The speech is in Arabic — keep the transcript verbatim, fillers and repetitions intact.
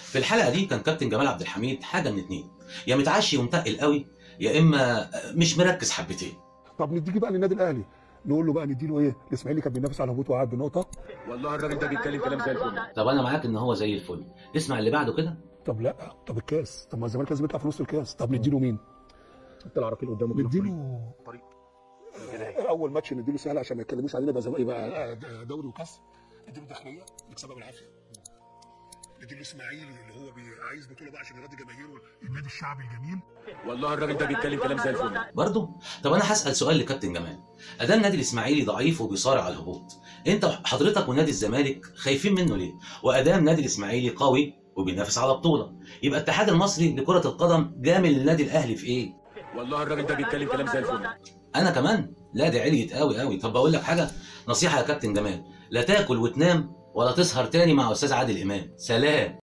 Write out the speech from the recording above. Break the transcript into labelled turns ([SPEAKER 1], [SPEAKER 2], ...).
[SPEAKER 1] في الحلقه دي كان كابتن جمال عبد الحميد حاجه من اتنين، يا متعشي ومتقل قوي، يا اما مش مركز حبتين.
[SPEAKER 2] طب نديجي بقى للنادي الاهلي، نقول له بقى نديله ايه؟ الاسماعيلي كان بينافس على الهبوط وقعد بنقطه.
[SPEAKER 3] والله الراجل ده بيتكلم كلام زي الفل.
[SPEAKER 1] طب انا معاك ان هو زي الفل، اسمع اللي بعده كده.
[SPEAKER 2] طب لا، طب الكاس، طب ما الزمالك لازم يطلع في نص الكاس، طب نديله مين؟
[SPEAKER 3] انت العراقيل قدامه كده
[SPEAKER 2] نديله
[SPEAKER 3] طريق.
[SPEAKER 2] اول ماتش نديله سهل عشان ما يتكلموش علينا بقى زم- يبقى دوري وكاس. نديله داخليه نكسبها بالعافيه. نديله اسماعيلي اللي هو بي- عايز بطوله بقى عشان يرضي جماهيره، النادي الشعبي الجميل.
[SPEAKER 3] والله الراجل ده بيتكلم كلام زي الفل.
[SPEAKER 1] برضه؟ طب انا هسال سؤال لكابتن جمال، ادام النادي الاسماعيلي ضعيف وبيصارع على الهبوط، انت حضرتك ونادي الزمالك خايفين منه ليه؟ وادام النادي الاسماعيلي قوي وبينافس على بطوله، يبقى الاتحاد المصري لكره القدم جامل للنادي الاهلي في ايه؟
[SPEAKER 3] والله الراجل ده بيتكلم كلام زي الفل.
[SPEAKER 1] انا كمان؟ لا دي عليت قوي قوي. طب بقول لك حاجه، نصيحه يا كابتن جمال، لا تاكل وتنام ولا تسهر تاني مع استاذ عادل امام. سلام.